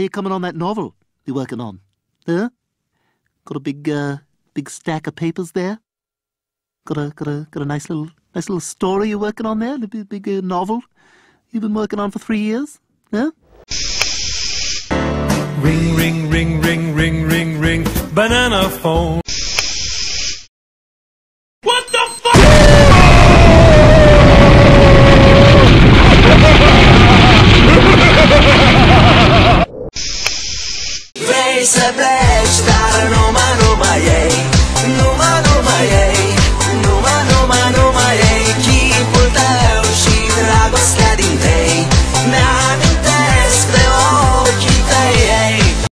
you coming on that novel you're working on? Huh? Got a big stack of papers there? Got a nice little story you're working on there? A big novel you've been working on for 3 years? Huh? Ring, ring, ring, ring, ring, ring, ring, banana phone.